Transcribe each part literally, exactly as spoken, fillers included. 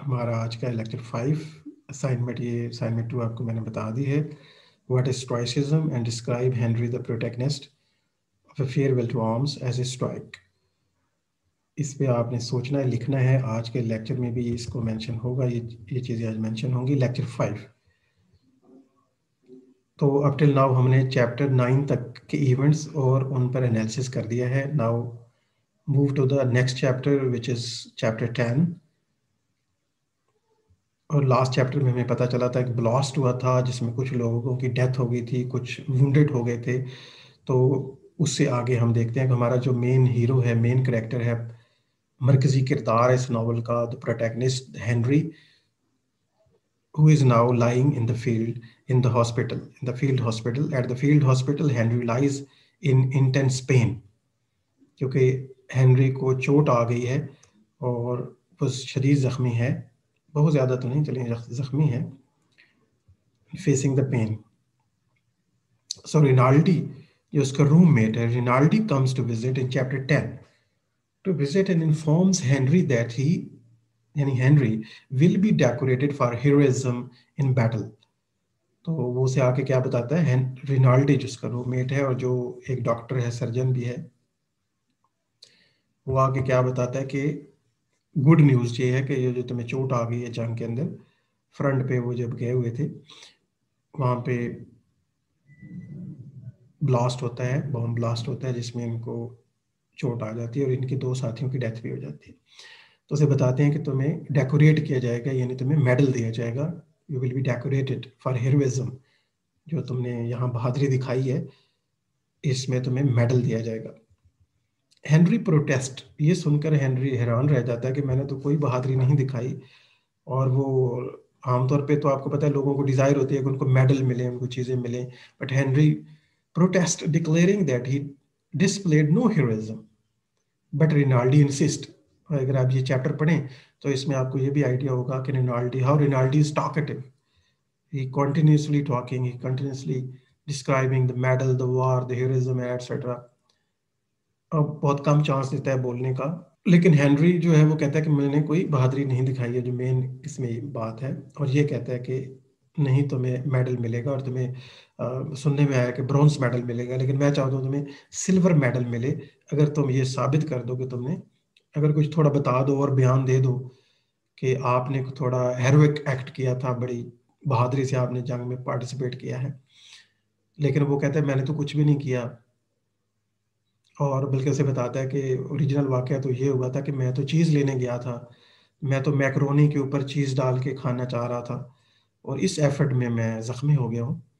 हमारा आज का लेक्चर फाइव असाइनमेंट, ये असाइनमेंट टू आपको मैंने बता दी है। What is stoicism and describe Henry the protagonist of a farewell to arms as a stoic. इस पे आपने सोचना है, लिखना है। आज के लेक्चर में भी इसको मेंशन होगा, ये ये चीज़ें आज मेंशन होंगी। Lecture five. तो अप टिल नाउ हमने चैप्टर नाइन तक के इवेंट्स और उन पर एनालिसिस कर दिया है। Now move to the next chapter which is chapter ten. और लास्ट चैप्टर में हमें पता चला था कि ब्लास्ट हुआ था जिसमें कुछ लोगों की डेथ हो गई थी, कुछ वुंडेड हो गए थे। तो उससे आगे हम देखते हैं कि हमारा जो मेन हीरो है, मेन कैरेक्टर है, मरकजी किरदार है इस नावल का, the protagonist Henry, who is now lying in the field in the hospital in the field hospital at the field hospital Henry lies in intense pain, क्योंकि Henry को चोट आ गई है और वो शदीद ज़ख्मी है। बहुत ज़्यादा तो नहीं, चलिए ज़ख्मी है। Facing the pain. So Rinaldi जो उसका रूममेट है, Rinaldi comes to visit in chapter ten to visit and informs Henry that he यानी Henry will be decorated for heroism in battle. तो वो से आके क्या बताता है, रिनाल्डी जिसका रूममेट है और जो एक डॉक्टर है, सर्जन भी है, वो आके क्या बताता है कि गुड न्यूज़ ये है कि ये जो तुम्हें चोट आ गई है जंग के अंदर, फ्रंट पे वो जब गए हुए थे वहाँ पे ब्लास्ट होता है, बॉम्ब ब्लास्ट होता है जिसमें इनको चोट आ जाती है और इनके दो साथियों की डेथ भी हो जाती है। तो उसे बताते हैं कि तुम्हें डेकोरेट किया जाएगा, यानी तुम्हें मेडल दिया जाएगा। You will be decorated for heroism, जो तुमने यहाँ बहादुरी दिखाई है इसमें तुम्हें मेडल दिया जाएगा। हेनरी प्रोटेस्ट, ये सुनकर हेनरी हैरान रह जाता है कि मैंने तो कोई बहादुरी नहीं दिखाई। और वो आमतौर पे तो आपको पता है लोगों को डिज़ायर होती है कि उनको मेडल मिले, उनको चीज़ें मिलें, but Henry protest declaring that he displayed no heroism but Rinaldi insist. अगर आप ये चैप्टर पढ़ें तो इसमें आपको ये भी आइडिया होगा कि Rinaldi, how Rinaldi is talkative, he continuously talking, he continuously describing the medal, the war, the heroism, etc. अब बहुत कम चांस देता है बोलने का, लेकिन हेनरी जो है वो कहता है कि मैंने कोई बहादुरी नहीं दिखाई है, जो मेन इसमें बात है। और ये कहता है कि नहीं, तुम्हें मेडल मिलेगा और तुम्हें आ, सुनने में आया कि ब्रॉन्ज मेडल मिलेगा, लेकिन मैं चाहता हूँ तुम्हें सिल्वर मेडल मिले अगर तुम ये साबित कर दो कि तुमने, अगर कुछ थोड़ा बता दो और बयान दे दो कि आपने थोड़ा हेरोइक एक्ट किया था, बड़ी बहादुरी से आपने जंग में पार्टिसिपेट किया है। लेकिन वो कहता है मैंने तो कुछ भी नहीं किया, और बल्कि उसे बताता है कि ओरिजिनल वाकया तो ये हुआ था कि मैं तो चीज़ लेने गया था, मैं तो मैकरोनी के ऊपर चीज़ डाल के खाना चाह रहा था और इस एफर्ट में मैं ज़ख्मी हो गया हूँ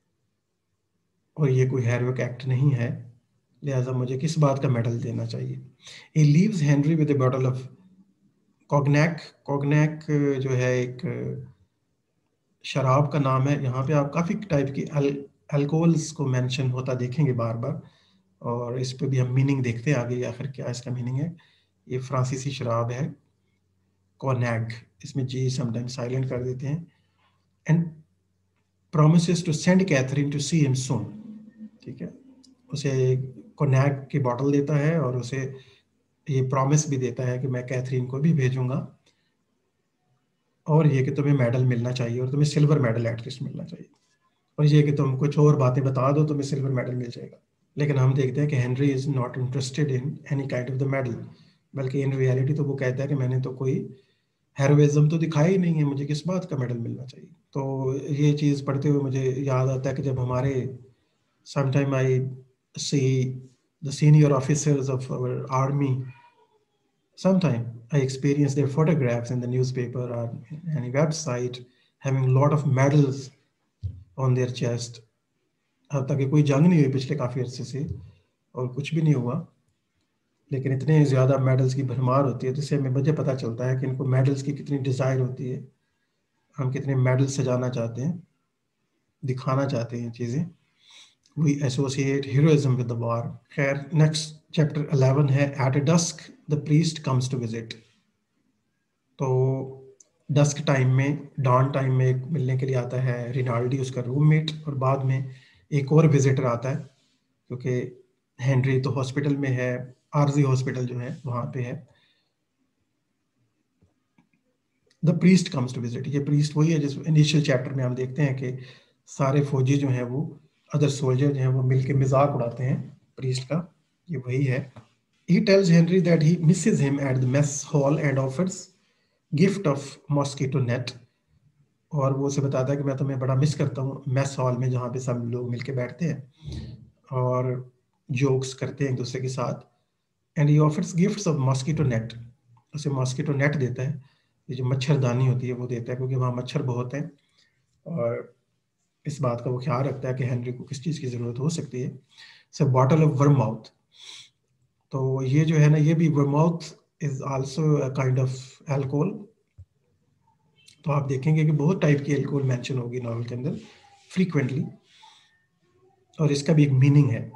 और ये कोई हेरोइक एक्ट नहीं है, लिहाजा मुझे किस बात का मेडल देना चाहिए। He leaves Henry with a bottle of cognac. Cognac जो है एक शराब का नाम है। यहाँ पे आप काफ़ी टाइप की अल्कोहल्स को मेंशन होता देखेंगे बार बार, और इस पे भी हम मीनिंग देखते हैं आगे आखिर क्या इसका मीनिंग है। ये फ्रांसीसी शराब है कॉन्याक, इसमें जी समटाइम्स साइलेंट कर देते हैं। And promises to send Catherine to see him soon. ठीक है, उसे कॉन्याक की बॉटल देता है और उसे ये प्रॉमिस भी देता है कि मैं कैथरीन को भी भेजूंगा, और ये कि तुम्हें मेडल मिलना चाहिए और तुम्हें सिल्वर मेडल एटलीस्ट मिलना चाहिए, और ये कि तुम कुछ और बातें बता दो तुम्हें सिल्वर मेडल मिल जाएगा। लेकिन हम देखते हैं कि Henry is not interested in any kind of the medal, बल्कि इन रियलिटी तो वो कहता है कि मैंने तो कोई हेरोइज्म तो दिखाया ही नहीं है, मुझे किस बात का मेडल मिलना चाहिए। तो ये चीज़ पढ़ते हुए मुझे याद आता है कि जब हमारे sometime I see the senior officers of our army, sometime I experience their photographs in the newspaper or any website having a lot of medals on their chest। अब तक कोई जंग नहीं हुई पिछले काफ़ी अरसे से और कुछ भी नहीं हुआ, लेकिन इतने ज़्यादा मेडल्स की भरमार होती है जिससे हमें मुझे पता चलता है कि इनको मेडल्स की कितनी डिज़ायर होती है, हम कितने मेडल सजाना चाहते हैं, दिखाना चाहते हैं चीज़ें। We associate heroism with the war. खैर, नेक्स्ट चैप्टर इलेवन है at a dusk the priest comes to visit. तो डस्क टाइम में, डॉन टाइम में एक मिलने के लिए आता है रिनाल्डी, उसका रूममेट, और बाद में एक और विजिटर आता है क्योंकि हेनरी तो हॉस्पिटल में है, आरजी हॉस्पिटल जो है वहाँ पे है। The priest comes to visit, ये प्रीस्ट वही है जिस इनिशियल चैप्टर में हम देखते हैं कि सारे फौजी जो हैं वो अदर सोल्जर जो हैं वो मिलके मजाक उड़ाते हैं प्रीस्ट का, ये वही है। He tells Henry that he misses him at the mess hall and offers gift of mosquito net, और वो उसे बताता है कि मैं तुम्हें बड़ा मिस करता हूँ मेस हॉल में जहाँ पे सब लोग मिलके बैठते हैं और जोक्स करते हैं एक दूसरे के साथ। And he offers gifts of mosquito net, उसे मॉस्किटो नेट देता है, ये जो मच्छरदानी होती है वो देता है, क्योंकि वहाँ मच्छर बहुत हैं और इस बात का वो ख्याल रखता है कि हेनरी को किस चीज़ की ज़रूरत हो सकती है। सो बॉटल ऑफ वर्माउथ, तो ये जो है ना ये भी vermouth is also a kind of alcohol. तो आप देखेंगे कि बहुत टाइप की अल्कोहल मेंशन होगी नॉवल के अंदर फ्रीक्वेंटली, और इसका भी एक मीनिंग है।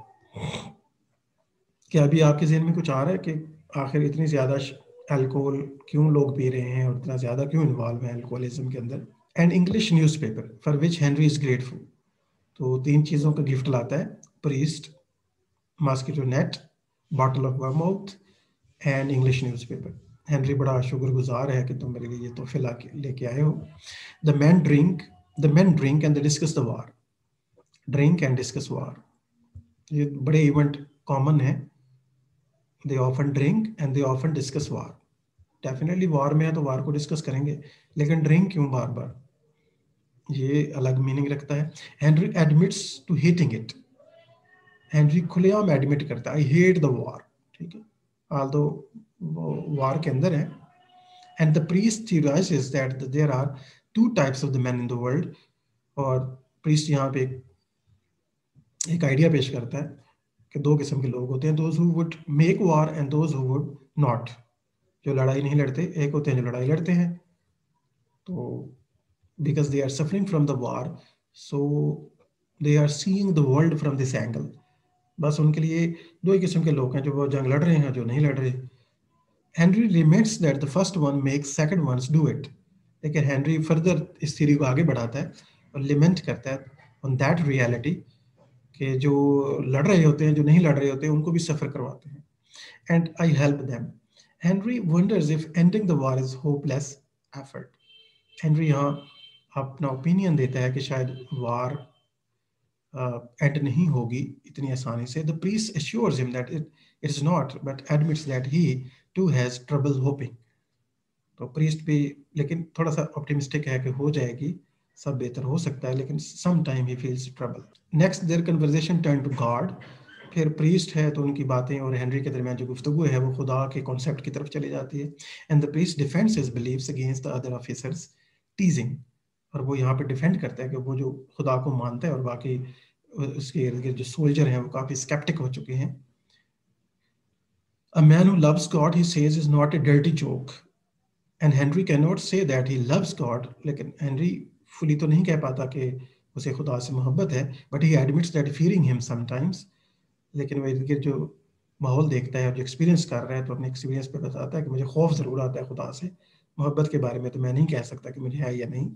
क्या अभी आपके जहन में कुछ आ रहा है कि आखिर इतनी ज़्यादा अल्कोहल क्यों लोग पी रहे हैं और इतना ज़्यादा क्यों इन्वॉल्व है अल्कोहलिज्म के अंदर? And English newspaper for which Henry is grateful, तो तीन चीज़ों का गिफ्ट लाता है, priest, mosquito net, bottle of vermouth and English newspaper. Henry बड़ा शुक्रगुजार है कि तुम मेरे लिए ये तोहफे ला के लेके आए हो। The man drink the man drink and the discuss the war, drink and discuss war, ये बड़े इवेंट कॉमन है। They often drink and they often discuss war, definitely war में है तो वार को डिस्कस करेंगे, लेकिन ड्रिंक क्यों बार बार, ये अलग मीनिंग रखता है। Henry admits to hating it, Henry खुलेआम एडमिट करता है आई हेट द वार, ठीक है, although वो वार के अंदर है। And the priest theorizes that there are two types of the men in the world, और प्रीस्ट यहाँ पे एक, एक आइडिया पेश करता है कि दो किस्म के लोग होते हैं, those who would make war and those who would not, जो लड़ाई नहीं लड़ते, एक होते हैं जो लड़ाई लड़ते हैं, तो because they are suffering from the war so they are seeing the world from this angle, बस उनके लिए दो ही किस्म के लोग हैं, जो वो जंग लड़ रहे हैं, जो नहीं लड़ रहे। Henry limits that the first one makes second ones do it, लेकिन हेनरी फर्दर इस थ्योरी को आगे बढ़ाता है और लिमेंट करता है on that reality कि जो लड़ रहे होते हैं, जो नहीं लड़ रहे होते हैं, उनको भी सफ़र करवाते हैं। and I help them. Henry wonders if ending the war is hopeless effort. Henry यहाँ अपना ओपिनियन देता है कि शायद वार एंड uh, नहीं होगी इतनी आसानी से। The priest assures him that it it is not, but admits that he too has trouble hoping, तो प्रीस्ट भी लेकिन थोड़ा सा ऑप्टिमिस्टिक है कि हो जाएगी, सब बेहतर हो सकता है, लेकिन some time he feels trouble. Next their conversation turn to God, फिर प्रीस्ट है तो उनकी बातें और हेनरी के दरमियान जो गुफ्तगू है वो खुदा के कॉन्सेप्ट की तरफ चली जाती है। And the priest defends his believes against the other officers teasing, और वो यहाँ पे डिफेंड करता है कि वो जो खुदा को मानता है और बाकी उसके इर्द गिर्द जो सोल्जर हैं वो काफी स्केप्टिक हो चुके हैं। A man who loves God, he says, is not a dirty joke, and Henry cannot say that he loves God, लेकिन हेनरी फुली तो नहीं कह पाता कि उसे खुदा से मोहब्बत है, but he admits that fearing him sometimes, लेकिन वो इर्द गिर्द जो माहौल देखता है और जो एक्सपीरियंस कर रहा है तो अपने एक्सपीरियंस पे बताता है कि मुझे खौफ जरूर आता है खुदा से, मोहब्बत के बारे में तो मैं नहीं कह सकता कि मुझे है या नहीं।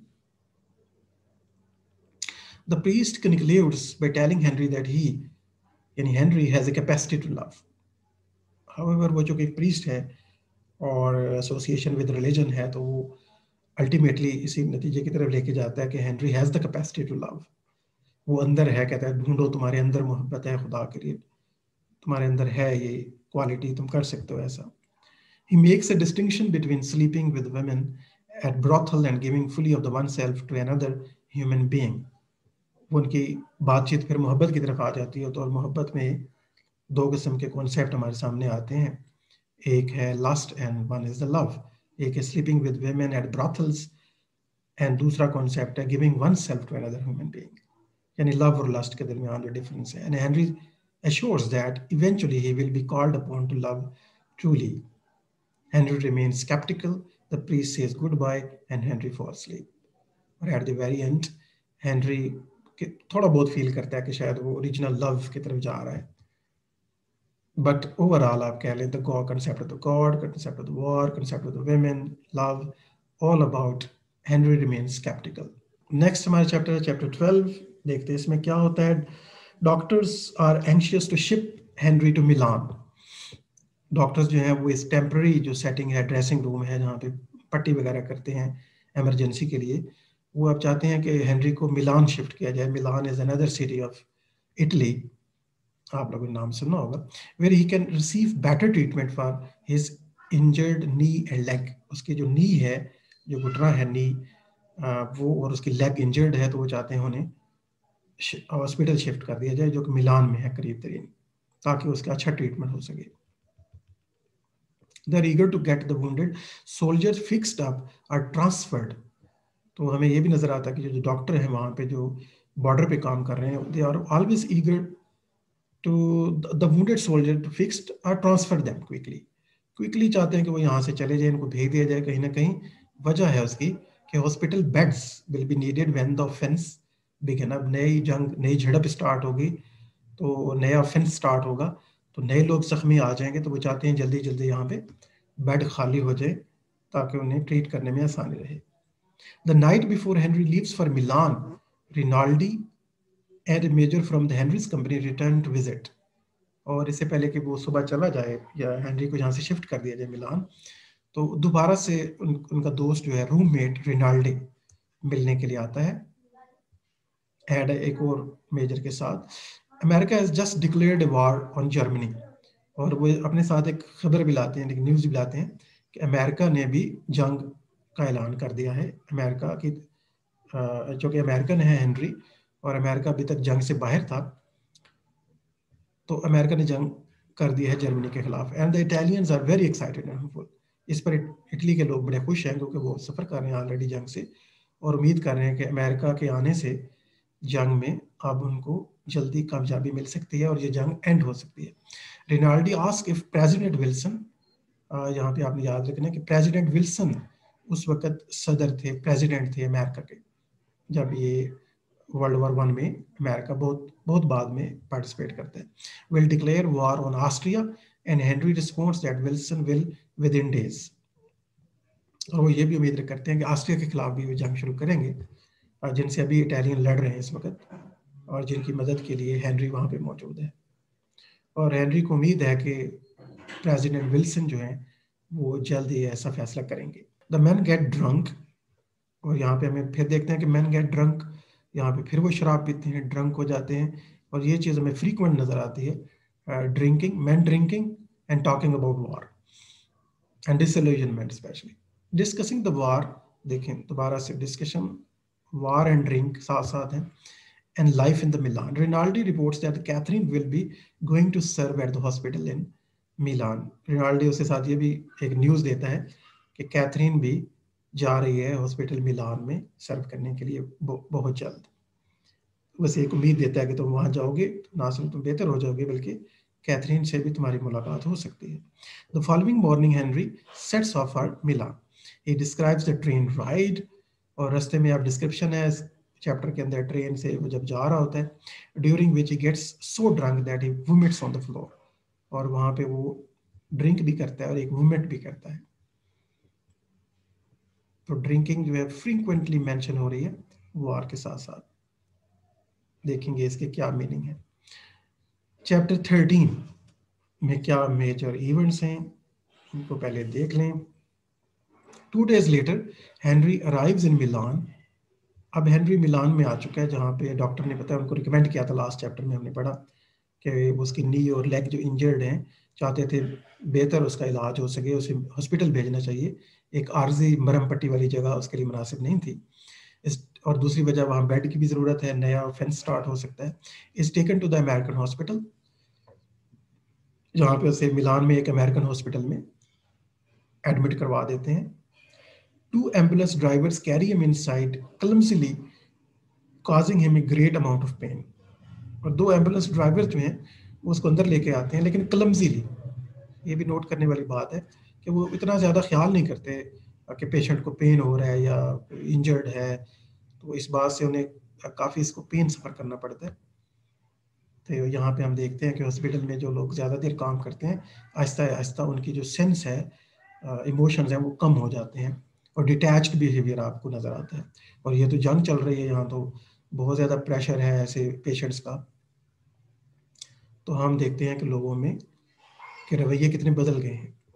The priest concludes by telling Henry that he, यानी Henry, has a capacity to love. However, वो जो कि priest है और association with religion है, तो वो ultimately इसी नतीजे की तरफ लेके जाता है कि Henry has the capacity to love. वो अंदर है, कहता है ढूंढो, तुम्हारे अंदर मोहब्बत है खुदा के लिए, तुम्हारे अंदर है ये क्वालिटी, तुम कर सकते हो ऐसा। He makes a distinction between sleeping with women at brothel and giving fully of the oneself to another human being. वो उनकी बातचीत फिर मोहब्बत की तरफ आ जाती है, तो और मोहब्बत में दो किस्म के कॉन्सेप्ट हमारे सामने आते हैं, एक है lust and one is the love. एक है sleeping with women at brothels and दूसरा कॉन्सेप्ट है giving oneself to another human being, यानी लव और लस्ट के दरमियान जो डिफरेंस है। And Henry assures that eventually he will be called upon to love truly. Henry remains skeptical. The priest says goodbye and Henry falls asleep. और at the very end, Henry थोड़ा बहुत feel करता है कि शायद वो original love की तरफ जा रहा है, बट ओवरऑल आप कह लें the God, concept of the God, concept of the war, concept of the women, love, all about Henry remains sceptical. Next हमारा चैप्टर है चैप्टर ट्वेल्व, देखते हैं इसमें क्या होता है। Doctors are anxious to ship Henry to Milan. Doctors जो हैं वो इस टेम्पररी जो सेटिंग है, ड्रेसिंग रूम है जहाँ पे पट्टी वगैरह करते हैं एमरजेंसी के लिए, वो आप चाहते हैं कि हेनरी को मिलान शिफ्ट किया जाए। Milan is another city of Italy, आप लोगों ने नाम सुना होगा, where he can receive better treatment for his injured knee and leg. उसकी जो नी है, जो घुटना है नी, वो और उसकी लेग इंजर्ड है, तो वो चाहते हैं उन्हें हॉस्पिटल शिफ्ट कर दिया जाए जो कि मिलान में है करीब तरीन, ताकि उसका अच्छा ट्रीटमेंट हो सके। They are eager to get the wounded soldiers fixed up or transferred। तो हमें ये भी नजर आता है कि जो डॉक्टर हैं वहाँ पे जो बॉर्डर पे काम कर रहे हैं, they are always eager to the wounded soldier to fixed और ट्रांसफर देम क्विकली। क्विकली चाहते हैं कि वो यहाँ से चले जाए, इनको भेज दिया जाए कहीं ना कहीं। वजह है उसकी कि hospital beds will be needed when the offence begin. अब नई जंग, नई झड़प स्टार्ट होगी, तो नया ऑफेंस स्टार्ट होगा, तो नए लोग जख्मी आ जाएंगे, तो वो चाहते हैं जल्दी जल्दी यहाँ पे बेड खाली हो जाए ताकि उन्हें ट्रीट करने में आसानी रहे। The night before Henry leaves for Milan, Rinaldi and major from the Henry's company return to visit. और इससे पहले कि वो सुबह चला जाए या हेनरी को यहाँ से शिफ्ट कर दिया जाए मिलान, तो दोबारा से उन, उनका दोस्त जो है रूममेट रिनाल्डे मिलने के लिए आता है एंड एक और मेजर के साथ। America has just declared war on Germany. और वो अपने साथ एक खबर भी लाते हैं, एक न्यूज़ भी लाते हैं कि अमेरिका ने भी जंग का ऐलान कर दिया है। अमेरिका की, जो कि अमेरिकन है हेनरी, और अमेरिका अभी तक जंग से बाहर था, तो अमेरिका ने जंग कर दी है जर्मनी के खिलाफ। And the Italians are very excited and hopeful. इस पर इटली के लोग बड़े खुश हैं क्योंकि वो सफ़र कर रहे हैं ऑलरेडी जंग से, और उम्मीद कर रहे हैं कि अमेरिका के आने से जंग में अब उनको जल्दी कामयाबी मिल सकती है और ये जंग एंड हो सकती है। Rinaldi ask if President Wilson, यहाँ पे आपने याद रखना कि प्रेसिडेंट विल्सन उस वक्त सदर थे, प्रेसिडेंट थे अमेरिका के, जब ये वर्ल्ड वॉर वन में अमेरिका बहुत बहुत बाद में पार्टिसिपेट करते हैं। Will declare war on Austria and Henry response that Wilson will within days. और वो ये भी उम्मीद करते हैं कि ऑस्ट्रिया के खिलाफ भी वो जंग शुरू करेंगे, जिनसे अभी इटालियन लड़ रहे हैं इस वक्त, और जिनकी मदद के लिए हेनरी वहाँ पे मौजूद है। और हेनरी को उम्मीद है कि प्रेसिडेंट विल्सन जो है वो जल्द ही ऐसा फैसला करेंगे। द मैन गेट ड्रंक, और यहाँ पे हमें फिर देखते हैं कि मैन गेट ड्रंक, यहाँ पे फिर वो शराब पीते हैं, ड्रंक हो जाते हैं, और ये चीज़ हमें फ्रीक्वेंट नज़र आती है। Drinking, man drinking and talking about war and disillusionment specially. Discussing the war, देखें दोबारा से डिस्कशन, वॉर एंड ड्रिंक साथ साथ हैं। And life in the Milan. Rinaldi reports that Catherine will be going to serve at the hospital in Milan. Rinaldi उसके साथ ये भी एक न्यूज़ देता है कि कैथरीन भी जा रही है हॉस्पिटल मिलान में सर्व करने के लिए बहुत जल्द। वैसे एक उम्मीद देता है कि तुम वहाँ जाओगे तो ना सिर्फ तुम बेहतर हो जाओगे, बल्कि कैथरीन से भी तुम्हारी मुलाकात हो सकती है। The following morning Henry sets off for Milan. He describes the train ride, और रास्ते में आप डिस्क्रिप्शन है चैप्टर के अंदर ट्रेन से वो जब जा रहा होता है, during which he gets so drunk that he vomits on the floor, और वहाँ पे वो ड्रिंक भी करता है और एक वोमिट भी करता है। तो ड्रिंकिंग जो है फ्रीक्वेंटली मेंशन हो रही है वॉर के साथ साथ, देखेंगे इसके क्या मीनिंग है। चैप्टर थर्टीन में क्या मेजर इवेंट्स हैं इनको पहले देख लें। Two days later Henry arrives in Milan. अब हेनरी मिलान में आ चुका है, जहाँ पे डॉक्टर ने बताया, उनको रिकमेंड किया था, लास्ट चैप्टर में हमने पढ़ा कि उसकी नी और लेग जो इंजर्ड हैं, चाहते थे बेहतर उसका इलाज हो सके, उसे हॉस्पिटल भेजना चाहिए। एक आर्जी मरहम पट्टी वाली जगह उसके लिए मुनासिब नहीं थी। इस और दूसरी वजह वहाँ बेड की भी ज़रूरत है, नया ऑफेंस स्टार्ट हो सकता है। Is taken to the American hospital, जहाँ पे उसे मिलान में एक अमेरिकन हॉस्पिटल में एडमिट करवा देते हैं। Two ambulance drivers carry him inside clumsily, causing him a great amount of pain. और दो एम्बुलेंस ड्राइवर जो हैं वो उसको अंदर लेके आते हैं, लेकिन क्लमजीली। ये भी नोट करने वाली बात है कि वो इतना ज़्यादा ख्याल नहीं करते कि पेशेंट को पेन हो रहा है या इंजर्ड है, तो इस बात से उन्हें काफ़ी इसको पेन सफ़र करना पड़ता है। तो यहाँ पे हम देखते हैं कि हॉस्पिटल में जो लोग ज़्यादा देर काम करते हैं, आहिस्ता आहिस्ता उनकी जो सेंस है, इमोशंस हैं, वो कम हो जाते हैं, और डिटैच्ड बिहेवियर आपको नज़र आता है। और ये तो जंग चल रही है, यहाँ तो बहुत ज़्यादा प्रेशर है ऐसे पेशेंट्स का, तो हम देखते हैं कि लोगों में के रवैये कितने बदल गए हैं।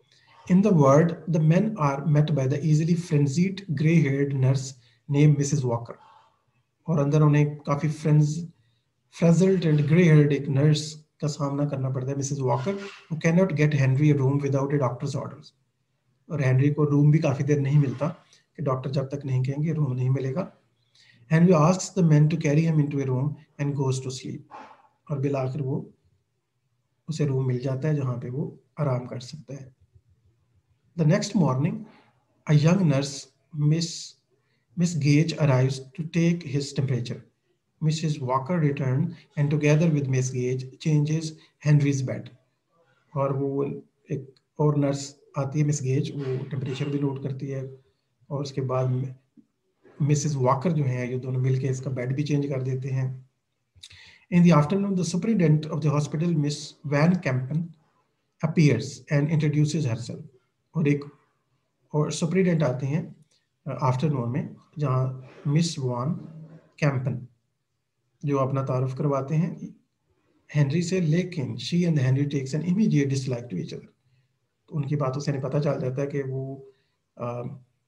In the ward, the men are met by the easily frenzied grey-haired nurse named Missus Walker. और अंदर उन्हें काफी फ्रेंज फ्रेजल्ड एंड ग्रे-haired एक नर्स का सामना करना पड़ता है, Mrs Walker, who cannot get Henry a room without a doctor's orders. और हेनरी को रूम भी काफी देर नहीं मिलता कि डॉक्टर जब तक नहीं कहेंगे रूम नहीं मिलेगा. Henry asks the men to carry him into a room and goes to sleep. और बिल आखिर वो उसे रूम मिल जाता है जहां पे वो आराम कर सकता है. The next morning, a young nurse, Miss Miss Gage, arrives to take his temperature. Missus Walker returns and together with Miss Gage changes Henry's bed. और वो एक और नर्स आती है, मिस गेज, वो टेम्परेचर भी नोट करती है और उसके बाद मिसेस वॉकर जो है ये दोनों मिलके इसका बेड भी चेंज कर देते हैं. In the afternoon, the superintendent of the hospital, Miss Van Kempen, appears and introduces herself. और एक और सुपरिटेंडेंट आते हैं आफ्टरनून में, जहाँ मिस वान कैंपन जो अपना तारुफ करवाते हैं हेनरी से, लेकिन she and Henry takes an immediate dislike to each other. तो उनकी बातों से पता चल जाता है कि वो आ,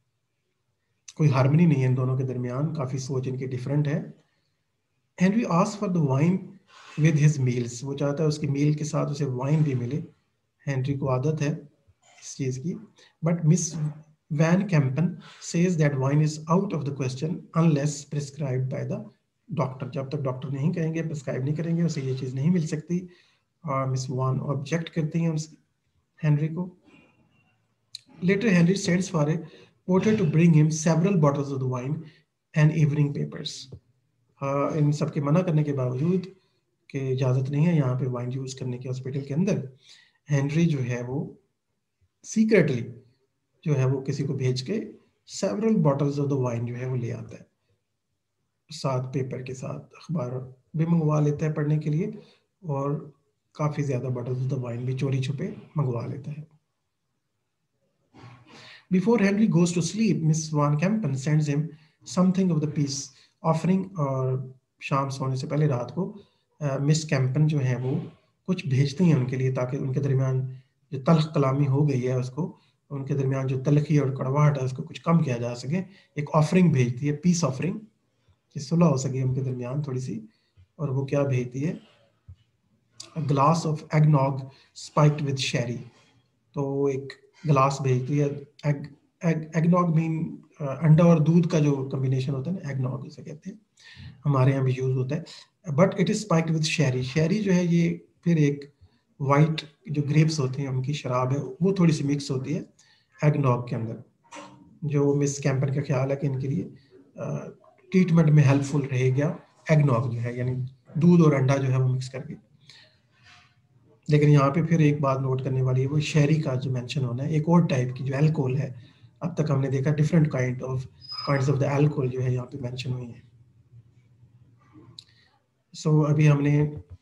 कोई हार्मनी नहीं है इन दोनों के दरमियान, काफ़ी सोच इनकी डिफरेंट है. Henry asks for the wine with his meals. वो चाहता है उसकी मील के साथ उसे वाइन भी मिले, हेनरी को आदत है इस चीज़ की. But Miss Van Campen says that wine is out of the question unless prescribed by the doctor. जब तक डॉक्टर नहीं कहेंगे, प्रिस्क्राइब नहीं करेंगे, उसे ये चीज़ नहीं मिल सकती. और मिस वान ऑब्जेक्ट करती हैं उस हेनरी को. Later Henry sends for a porter to bring him several bottles of the wine and evening papers. इन सब के मना करने के बावजूद कि इजाज़त नहीं है यहाँ पे वाइन यूज़ करने की हॉस्पिटल के अंदर, हेनरी जो है वो सीक्रेटली जो है वो किसी को भेज के several bottles of the wine जो है वो ले आता है, साथ पेपर के साथ अखबार भी मंगवा लेता है पढ़ने के लिए, और काफ़ी ज़्यादा बॉटल्स ऑफ द वाइन भी चोरी छुपे मंगवा लेता है. Before Henry goes to sleep, Miss Van Kempen sends him something of the peace offering. और शाम सोने से पहले रात को मिस uh, कैंपन जो है वो कुछ भेजती हैं उनके लिए, ताकि उनके दरमियान जो तल्ख कलामी हो गई है उसको, उनके दरमियान जो तलखी और कड़वाहट है उसको कुछ कम किया जा सके. एक ऑफरिंग भेजती है, पीस ऑफरिंग, कि सुलह हो सके उनके दरमियान थोड़ी सी. और वो क्या भेजती है? A glass of eggnog spiked with sherry. तो एक गिलास भेजती है. एग एग एगनॉग मीन अंडा और दूध का जो कॉम्बिनेशन होता है ना, एगनॉग उसे कहते हैं, हमारे यहाँ भी यूज होता है. But it is spiked with sherry. Sherry जो है ये फिर एक वाइट जो ग्रेप्स होते हैं उनकी शराब है, वो थोड़ी सी मिक्स होती है एगनॉग के अंदर, जो मिस कैंपन का ख्याल है कि इनके लिए ट्रीटमेंट में हेल्पफुल रहेगा एगनॉग जो है, यानी दूध और अंडा जो है वो मिक्स करके. लेकिन यहाँ पे फिर एक बात नोट करने वाली है, वो शेरी का जो मेंशन होना है, एक और टाइप की जो अल्कोहल है. अब तक हमने देखा different kind of kinds of the alcohol जो है यहाँ पे मेंशन हुई है. सो so, अभी हमने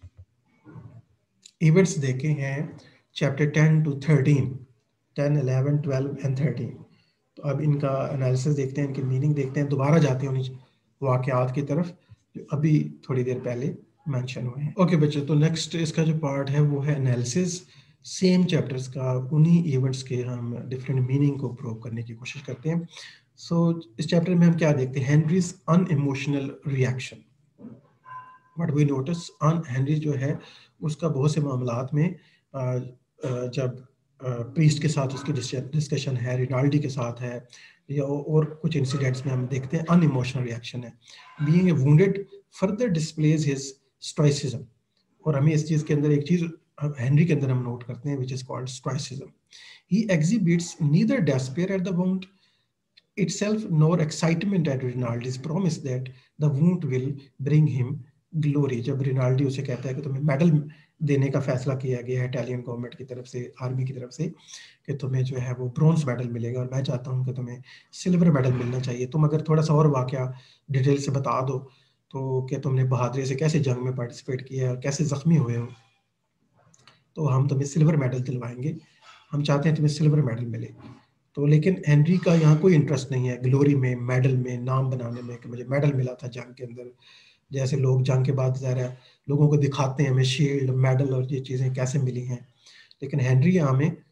इवेंट्स देखे हैं chapter ten to thirteen, ten, eleven, twelve and thirteen. तो अब इनका एनालिसिस देखते हैं, इनकी मीनिंग देखते हैं, दोबारा जाते हैं उन वाक़यात की तरफ जो अभी थोड़ी देर पहले मेंशन हुए हैं. ओके बच्चों, तो नेक्स्ट इसका जो पार्ट है वो है एनालिसिस. सेम चैप्टर्स का उन्हीं इवेंट्स के हम डिफरेंट मीनिंग को प्रूव करने की कोशिश करते हैं. सो so, इस चैप्टर में हम क्या देखते हैं? Henry's unemotional reaction. What we notice on Henry जो है उसका बहुत से मामलात में जब प्रीस्ट के साथ उसकी डिस्कशन है, रिनाल्डी के साथ है, या और कुछ इंसिडेंट्स में हम देखते हैं अनइमोशनल रिएक्शन है. Being a wounded further displays his stoicism. और हमें इस चीज के अंदर एक चीज हेनरी के अंदर हम नोट करते हैं, which is called stoicism. He exhibits neither despair at the wound itself nor excitement at Rinaldi's promise that the wound will bring him glory. जब रिनाल्डी उसे कहता है कि तुम्हें मेडल देने का फैसला किया गया है इटालियन गवर्नमेंट की तरफ से, आर्मी की तरफ से, कि तुम्हें जो है वो ब्रॉन्ज मेडल मिलेगा और मैं चाहता हूं कि तुम्हें सिल्वर मेडल मिलना चाहिए. तुम अगर थोड़ा सा और वाकया डिटेल से बता दो तो कि तुमने बहादुरी से कैसे जंग में पार्टिसिपेट किया और कैसे जख्मी हुए हो, तो हम तुम्हें सिल्वर मेडल दिलवाएंगे. हम चाहते हैं तुम्हें सिल्वर मेडल मिले. तो लेकिन हेनरी का यहाँ कोई इंटरेस्ट नहीं है ग्लोरी में, मेडल में, नाम बनाने में कि मुझे मेडल मिला था जंग के अंदर. जैसे लोग जंग के बाद ज़रा लोगों को दिखाते हैं हमें शील्ड, मेडल और ये चीज़ें कैसे मिली हैं, लेकिन हेनरी यहाँ में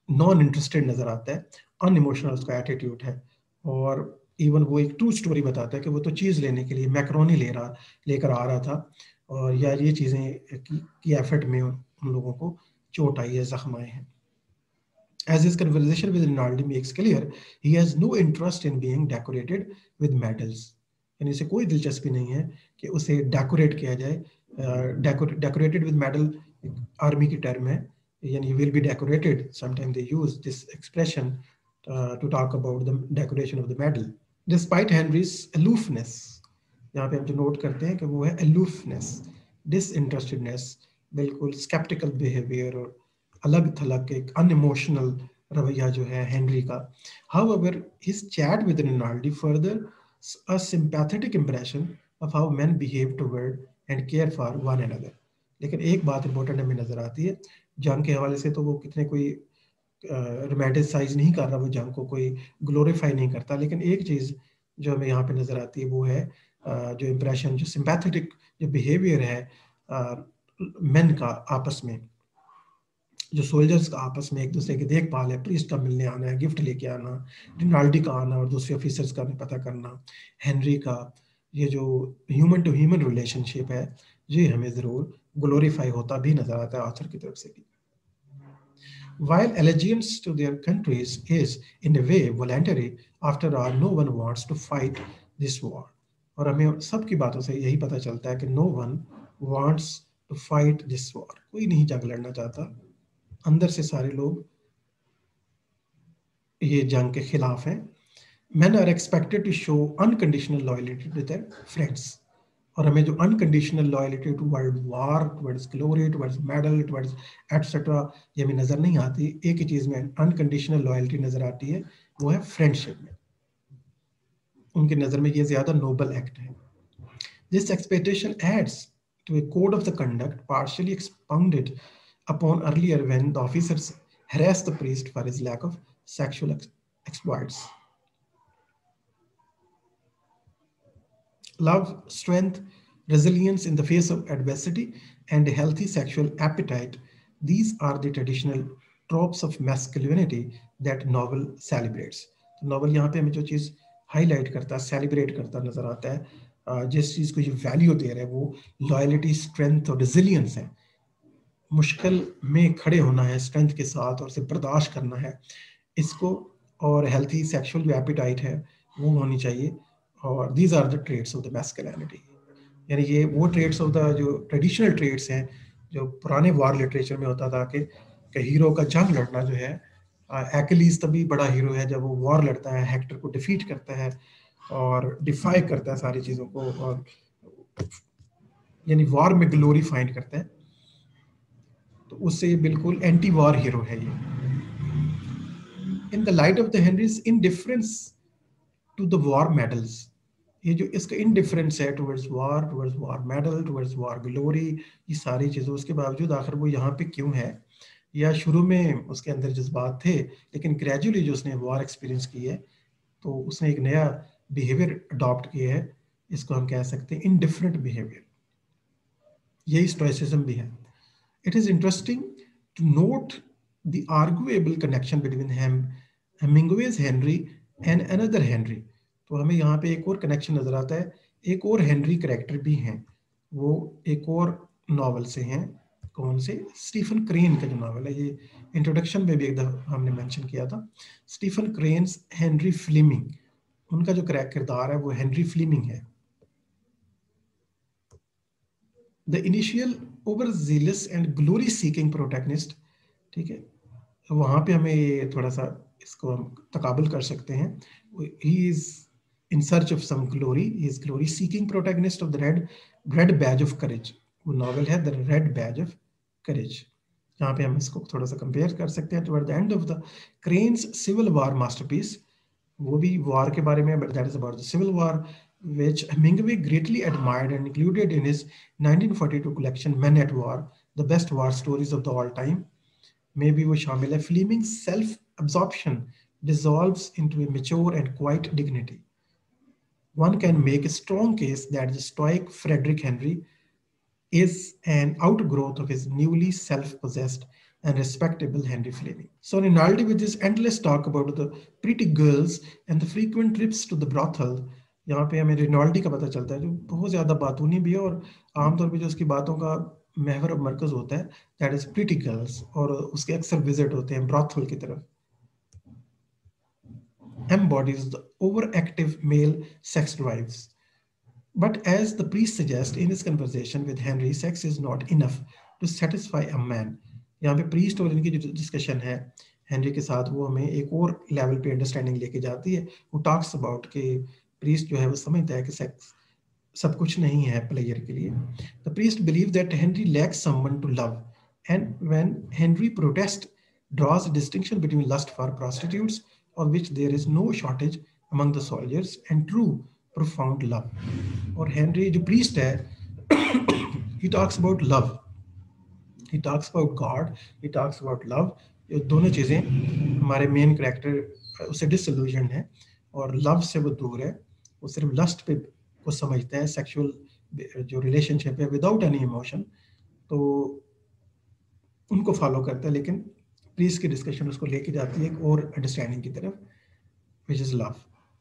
नॉन इंटरेस्टेड नजर आता है, अनइमोशनल उसका एटीट्यूड है। और इवन वो एक ट्रू स्टोरी बताता है कि वो तो चीज़ लेने के लिए मैक्रोनी ले रहा लेकर आ रहा था, और या ये चीज़ें की, की एफर्ट में उन, उन लोगों को चोट आई है, जख्म आए हैं। As his conversation with Rinaldi makes clear, he has no interest in being decorated with medals. यानी इसे कोई दिलचस्पी नहीं है कि उसे डेकोरेट किया जाए। डेकोरेटेड विद मेडल आर्मी की टर्म है, यानी he will be decorated. Sometimes they use this expression uh, to talk about the decoration of the medal. Despite Henry's aloofness, यहाँ पे हम जो नोट करते हैं कि वो है aloofness, disinterestedness, बिल्कुल skeptical behavior और अलग थलग एक अनइमोशनल रवैया जो है हेनरी का। However, his chat with Rinaldi further a sympathetic impression of how men behave toward and care for one another. लेकिन एक बात इंपॉर्टेंट हमें नजर आती है, जंग के हवाले से तो वो कितने कोई रोमांटिसाइज नहीं कर रहा, वो जंग को कोई ग्लोरीफाई नहीं करता, लेकिन एक चीज जो हमें यहाँ पे नजर आती है वो है जो इंप्रेशन, जो सिंपैथेटिक जो बिहेवियर है मेन का आपस में, जो सोल्जर्स का आपस में एक दूसरे की देखभाल है, प्रीस्ट का मिलने आना है, गिफ्ट लेके आना, रिनाल्डी का आना और दूसरे ऑफिसर्स का पता करना, हेनरी का ये जो ह्यूमन टू ह्यूमन रिलेशनशिप है, ये हमें जरूर ग्लोरीफाई होता भी नजर आता है ऑथर की तरफ से भी। While allegiance to their countries is in a way voluntary, after all, no one wants to fight this war. और हमें सबकी बातों से यही पता चलता है कि no one wants to fight this war. कोई नहीं जंग लड़ना चाहता, अंदर से सारे लोग ये जंग के खिलाफ हैं। Men are expected to show unconditional loyalty to their friends. और हमें जो unconditional loyalty toward war, towards glory, towards medal, towards etcetera, ये हमें नजर नहीं आती। एक ही चीज में अनकंडीशनल लॉयल्टी नजर आती है, वो है फ्रेंडशिप में। उनकी नजर में ये ज्यादा नोबल एक्ट है। This expectation adds to a code of the conduct partially expounded upon earlier when the officers harass the priest for his lack of sexual exploits. Love, strength, resilience in the face of adversity, and a healthy sexual appetite. These are the traditional tropes of masculinity that novel celebrates. तो novel यहाँ पे हमें जो चीज़ highlight करता है, celebrate करता नजर आता है, जिस चीज़ को ये value दे रहा है वो loyalty, strength और resilience है। मुश्किल में खड़े होना है strength के साथ और उसे बर्दाश्त करना है इसको, और healthy sexual जो appetite है वो होनी चाहिए। और these are the traits of the masculinity, यानी ये वो traits of the जो traditional traits हैं जो पुराने war literature में होता था कि कि हीरो का जंग लड़ना जो है, एक्लिस तभी बड़ा हीरो है जब वो war लड़ता है, हेक्टर को डिफीट करता है और डिफाई करता है सारी चीज़ों को, और यानी war में ग्लोरी फाइंड करता है, तो उससे बिल्कुल एंटी वॉर हीरो है ये। In the light of the Henry's indifference to the war medals, ये जो इसका इनडिफरेंस है towards war, towards war medal, towards war glory, ये सारी चीज़ें उसके बावजूद आखिर वो यहाँ पे क्यों है, या शुरू में उसके अंदर जज्बात थे लेकिन ग्रेजुअली जो उसने वॉर एक्सपीरियंस की है तो उसने एक नया बिहेवियर अडॉप्ट किया है, इसको हम कह सकते हैं इनडिफरेंट बिहेवियर, यही स्टोइसिज्म भी है। It is interesting to note the arguable connection between Hemingway's Henry and another Henry. तो हमें यहाँ पे एक और कनेक्शन नजर आता है, एक और हेनरी कैरेक्टर भी हैं, वो एक और नॉवल से हैं। कौन से? स्टीफन क्रेन का जो नॉवल है, ये इंट्रोडक्शन में भी एक दफा हमने मेंशन किया था। स्टीफन क्रेन्स हेनरी फ्लेमिंग, उनका जो किरदार है वो हेनरी फ्लेमिंग है। The initial overzealous and glory seeking protagonist, ठीक है, वहाँ पे हमें ये थोड़ा सा इसको हम तकाबुल कर सकते हैं। He is in search of some glory, he is glory seeking protagonist of the red red badge of courage। वो नॉवल है the Red Badge of Courage. यहाँ पे हम इसको थोड़ा सा कंपेयर कर सकते हैं toward the end of the Crane's Civil War masterpiece, वो भी वॉर के बारे में, but that is about the Civil War which Hemingway greatly admired and included in his nineteen forty-two collection Men at War, the best war stories of the all time। में भी वो शामिल है। Fleming's self absorption dissolves into a mature and quiet dignity। One can make a strong case that the stoic Frederick Henry is an outgrowth of his newly self-possessed and respectable Henry Fleming. So Rinaldi, with this endless talk about the pretty girls and the frequent trips to the brothel, यहाँ पे हमें रिनाल्डी का पता चलता है जो बहुत ज़्यादा बातूनी भी है और आमतौर पे जो उसकी बातों का महवर और मरकज होता है, दैट इज प्रीटी गर्ल्स, और उसके अक्सर विजिट होते हैं ब्रॉथल की तरफ. embodies the overactive male sex drives. But as the priest suggests in his conversation with Henry, sex is not enough to satisfy a man. यहाँ पे priest और इनकी जो discussion है हेनरी के साथ, वो हमें एक और लेवल पे अंडरस्टैंडिंग लेके जाती है. वो टॉक्स अबाउट कि priest जो है वो समझता है कि सेक्स सब कुछ नहीं है प्लेयर के लिए. The priest believes that Henry lacks someone to love, and when Henry protests, draws a distinction between lust for prostitutes, of which there is no shortage among the soldiers, and true profound love. और Henry जो priest है, he talks about love, he talks about God, he talks about love. ये दोनों चीजें हमारे main character उससे disillusion है और लव से वो दूर है. वो सिर्फ लस्ट पे को समझते हैं, सेक्सुअल जो रिलेशनशिप है विदाउट एनी इमोशन, तो उनको फॉलो करता है. लेकिन प्रीस्ट की डिस्कशन उसको लेके जाती है एक और अंडरस्टैंडिंग की तरफ, which is love.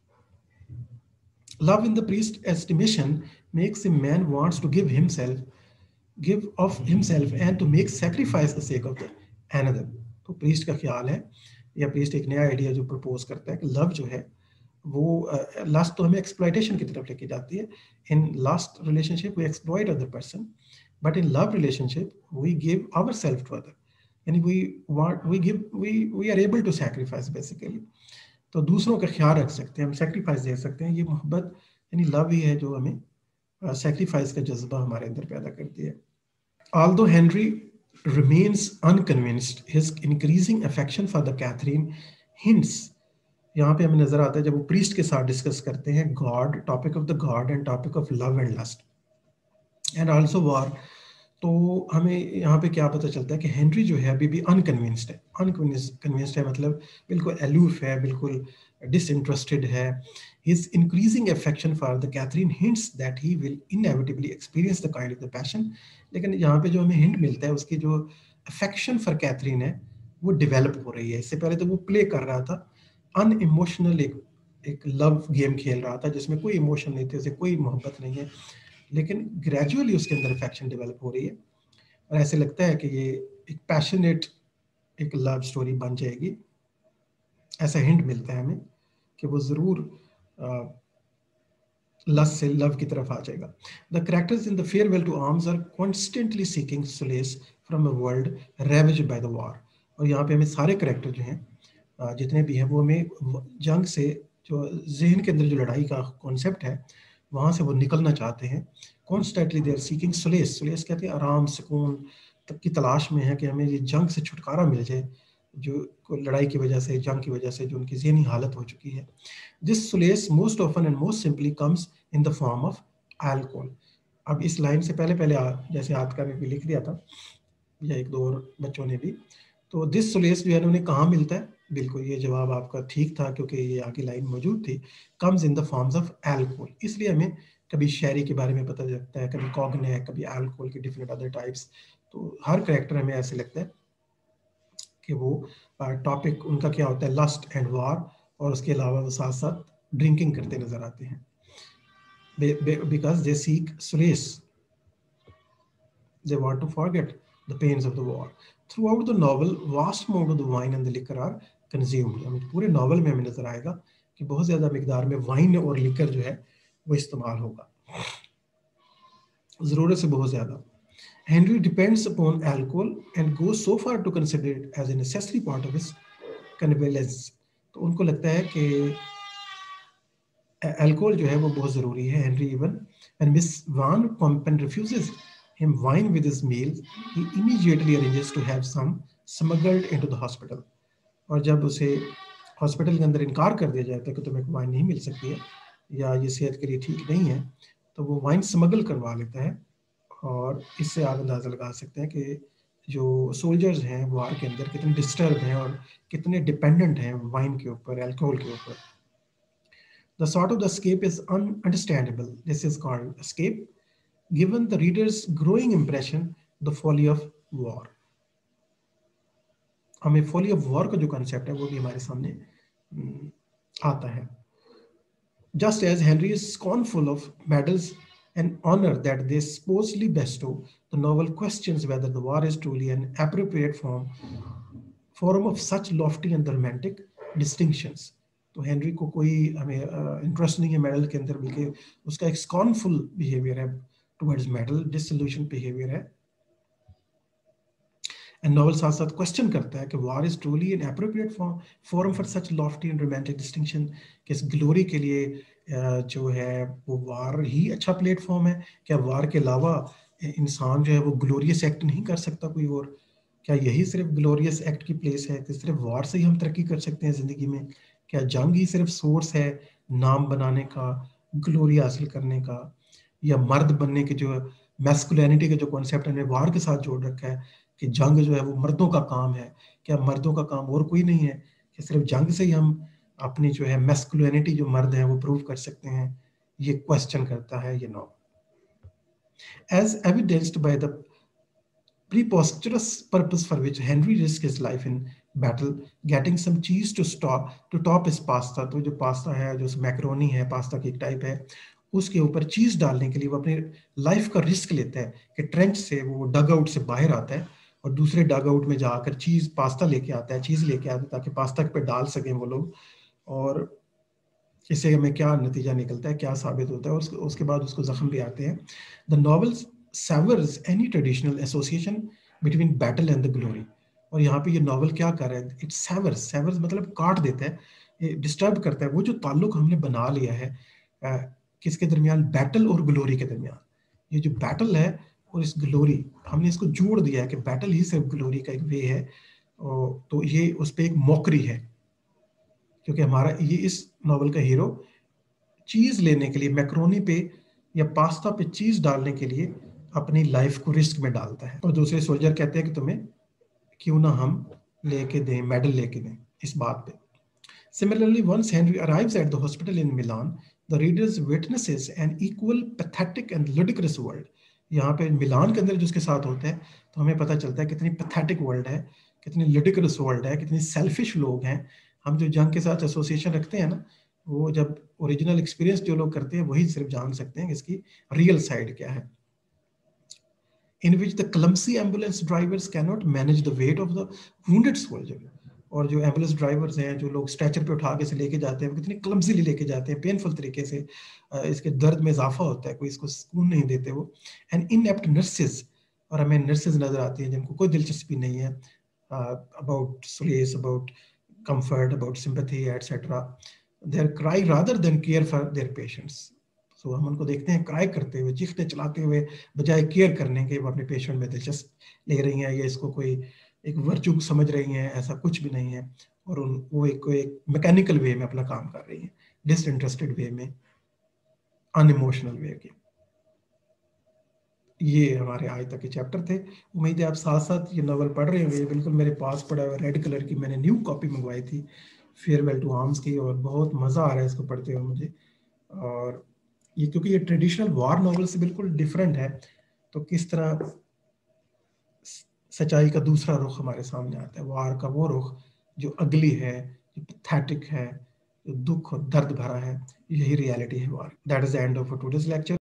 Love in the priest's estimation makes a man wants to give himself, give of himself and to make sacrifice the sake of the another. तो प्रीस्ट का ख्याल है या प्रीस्ट एक नया आइडिया जो प्रपोज करता है कि लव जो है वो लास्ट तो हमें एक्सप्लॉयटेशन की तरफ लेके जाती है. In lust relationship we exploit other person, but in love relationship we give ourself to other, यानी we want we give we we are able to sacrifice basically. तो दूसरों का ख्याल रख सकते हैं, हम सेक्रीफाइस दे सकते हैं. ये मोहब्बत यानी लव ही है जो हमें सेक्रीफाइस का जज्बा हमारे अंदर पैदा करती है. Although Henry remains unconvinced, his increasing affection for the Catherine hints, यहाँ पे हमें नजर आता है जब वो प्रीस्ट के साथ डिस्कस करते हैं God, topic of the God and topic of love and lust and also war, तो हमें यहाँ पे क्या पता चलता है कि हेनरी जो है अभी भी अनकन्विंस्ड है. अनकन्विंस्ड है मतलब बिल्कुल अलूफ है, बिल्कुल डिसइंटरेस्टेड है. His increasing affection for the Catherine hints that he will inevitably experience the kind of the passion. लेकिन यहाँ पे जो हमें हिंट मिलता है उसकी जो अफेक्शन फॉर कैथरीन है वो डेवलप हो रही है. इससे पहले तो वो प्ले कर रहा था अनइमोशनल, एक एक लव गेम खेल रहा था जिसमें कोई इमोशन नहीं थे, उसे कोई मोहब्बत नहीं है, लेकिन ग्रेजुअली उसके अंदर अफेक्शन डेवलप हो रही है और ऐसे लगता है कि ये एक पैशनेट एक लव स्टोरी बन जाएगी. ऐसा हिंट मिलता है हमें कि वो जरूर लस्ट से लव की तरफ आ जाएगा. The characters in the Farewell to Arms are constantly seeking solace from a world ravaged by the war. और यहाँ पे हमें सारे कैरेक्टर जो हैं जितने भी हैं वो हमें जंग से, जो जहन के अंदर जो लड़ाई का कॉन्सेप्ट है वहाँ से वो निकलना चाहते हैं. Constantly they are seeking solace, solace कहते हैं आराम सुकून तक की तलाश में है कि हमें ये जंग से छुटकारा मिल जाए, जो लड़ाई की वजह से, जंग की वजह से जो उनकी ज़हनी हालत हो चुकी है. This solace most often and most simply comes in the form of alcohol. अब इस लाइन से पहले पहले आ, जैसे आतका ने भी लिख दिया था या एक दो और बच्चों ने भी, तो दिस सोलेस जो है उन्हें कहाँ मिलता है, बिल्कुल ये जवाब आपका ठीक था क्योंकि ये आगे लाइन मौजूद थी, comes in the forms of alcohol. इसलिए हमें कभी शायरी के बारे में पता लगता है, कभी कॉग्ने, कभी अल्कोहल के डिफरेंट अदर टाइप्स. तो हर कैरेक्टर हमें ऐसे लगता है कि वो टॉपिक उनका क्या होता है, लस्ट एंड वार, और उसके अलावा वो साथ साथ ड्रिंकिंग करते नजर आते हैं because they seek solace, they want to forget the pains of the war. Throughout the novel vast amount of the wine and the liquor are consumed. हमें पूरे नॉवल में हमें नजर आएगा कि बहुत ज्यादा मिकदार में वाइन और लिकर जो है वो इस्तेमाल होगा, जरूरत से बहुत ज्यादा. Henry depends upon alcohol and goes so far to consider it as a necessary part of his convalescence. तो उनको लगता है कि अल्कोहल जो है वो बहुत ज़रूरी है. Henry even and Miss Van Pompen refuses him wine with his meal, he immediately arranges to have some smuggled into the hospital. और जब उसे हॉस्पिटल के अंदर इनकार कर दिया जाता है कि तुम्हें वाइन नहीं मिल सकती है या ये सेहत के लिए ठीक नहीं है, तो वो वाइन स्मगल करवा लेता है. और इससे आप अंदाज़ा लगा सकते हैं कि जो सोल्जर्स हैं वार के अंदर कितने डिस्टर्ब हैं और कितने डिपेंडेंट हैं वाइन के ऊपर, अल्कोहल के ऊपर. The sort of the escape is ununderstandable. This is called escape given the reader's growing impression the folly of war. हमें फॉली ऑफ वॉर का जो कंसेप्ट है वो भी हमारे सामने आता है. Just as Henry is scornful of medals and honor that they supposedly bestow, the novel questions whether the war is truly an appropriate form forum of such lofty and romantic distinctions. तो Henry को कोई हमें interest नहीं है medal के अंदर, बल्कि उसका एक स्कॉर्नफुल बिहेवियर है टुवर्ड्स मेडल, डिसइल्यूशन बिहेवियर है. एंड नॉवल साथ साथ क्वेश्चन करता है कि war is truly an appropriate forum for such lofty and romantic distinction, कि इस ग्लोरी के लिए जो है वो वार ही अच्छा प्लेटफॉर्म है. क्या वार के अलावा इंसान जो है वो ग्लोरियस एक्ट नहीं कर सकता कोई और? क्या यही सिर्फ ग्लोरियस एक्ट की प्लेस है कि सिर्फ वार से ही हम तरक्की कर सकते हैं ज़िंदगी में? क्या जंग ही सिर्फ सोर्स है नाम बनाने का, ग्लोरी हासिल करने का? या मर्द बनने के जो मैस्कुलिनिटी का जो कॉन्सेप्ट हमने वार के साथ जोड़ रखा है कि जंग जो है वो मर्दों का काम है, क्या मर्दों का काम और कोई नहीं है कि सिर्फ जंग से ही हम अपनी जो है मैस्कुलिनिटी जो मर्द है वो प्रूव कर सकते हैं? ये क्वेश्चन करता है ये novel. As evidenced by the preposterous purpose for which Henry risked his life in battle, getting some cheese to stop to top his pasta, तो जो पास्ता है, जो मैक्रोनी है, पास्ता की एक टाइप है, उसके ऊपर चीज डालने के लिए वो अपनी लाइफ का रिस्क लेता है कि ट्रेंच से वो डग आउट से बाहर आता है और दूसरे डग आउट में जाकर चीज पास्ता लेके आता है, चीज लेके आता है ताकि पास्ता पे डाल सकें वो लोग. और इससे हमें क्या नतीजा निकलता है, क्या साबित होता है, उसके उसके बाद उसको जख्म भी आते हैं. The novel severs any traditional association between battle and the glory. और यहाँ पे ये नॉवल क्या कर रहा है, इट सेवर्स, सेवर्स मतलब काट देता है, डिस्टर्ब करता है वो जो ताल्लुक हमने बना लिया है आ, किसके दरमियान, बैटल और ग्लोरी के दरमियान. ये जो बैटल है और इस ग्लोरी, हमने इसको जोड़ दिया है कि बैटल ही सिर्फ ग्लोरी का एक वे है. और तो ये उस पर एक मौकरी है, क्योंकि हमारा ये इस नॉवल का हीरो चीज लेने के लिए मैक्रोनी पे या पास्ता पे चीज डालने के लिए अपनी लाइफ को रिस्क में डालता है. और दूसरे सोल्जर कहते हैं कि तुम्हें क्यों ना हम लेके दें, मेडल लेके दें इस बात पे. Similarly, once Henry arrives at the hospital in Milan, the readers witnesses an equal pathetic and ludicrous world. यहाँ पे मिलान के अंदर जो उसके साथ होता है तो हमें पता चलता है कितनी पैथेटिक वर्ल्ड है, कितनी ludicrous वर्ल्ड है, कितनी सेल्फिश लोग हैं. हम जो जंग के साथ एसोसिएशन रखते हैं ना, वो जब ओरिजिनल एक्सपीरियंस जो लोग करते हैं वही सिर्फ जान सकते हैं कि इसकी रियल साइड क्या है. In which the clumsy ambulance drivers cannot manage the weight of the wounded soldier. और जो एम्बुलेंस ड्राइवर्स हैं, जो लोग स्ट्रेचर पे उठा के से लेके जाते हैं, वो कितनी क्लमसीली लेके जाते हैं, पेनफुल तरीके से. इसके दर्द में इजाफा होता है, कोई इसको सुकून नहीं देते वो. एंड इनएप्ट नर्सेज, और हमें नर्सेज नजर आती हैं जिनको कोई दिलचस्पी नहीं है about solace, about comfort, about sympathy etcetera. They're cry rather than care for their patients. So हम उनको देखते हैं क्राई करते हुए, चीखते चलाते हुए, बजाय केयर करने के वो अपने पेशेंट में दिलचस्प ले रही हैं या इसको कोई एक वर्चू समझ रही हैं. ऐसा कुछ भी नहीं है. और उन वो एक एक मैकेनिकल वे में अपना काम कर रही हैं, डिसइंटरेस्टेड वे में, अनइमोशनल वे के. ये हमारे आज तक के चैप्टर थे. उम्मीद है आप साथ साथ ये नॉवल पढ़ रहे होंगे. बिल्कुल मेरे पास पड़ा हुआ रेड कलर की, मैंने न्यू कॉपी मंगवाई थी फेयरवेल टू आर्म्स की, और बहुत मज़ा आ रहा है इसको पढ़ते हुए मुझे. और ये क्योंकि ये ट्रेडिशनल वार नॉवल से बिल्कुल डिफरेंट है, तो किस तरह सच्चाई का दूसरा रुख हमारे सामने आता है, वार का वो रुख जो अगली है, जो पैथेटिक है, जो दुख और दर्द भरा है. यही रियलिटी है war. That is the end of today's lecture.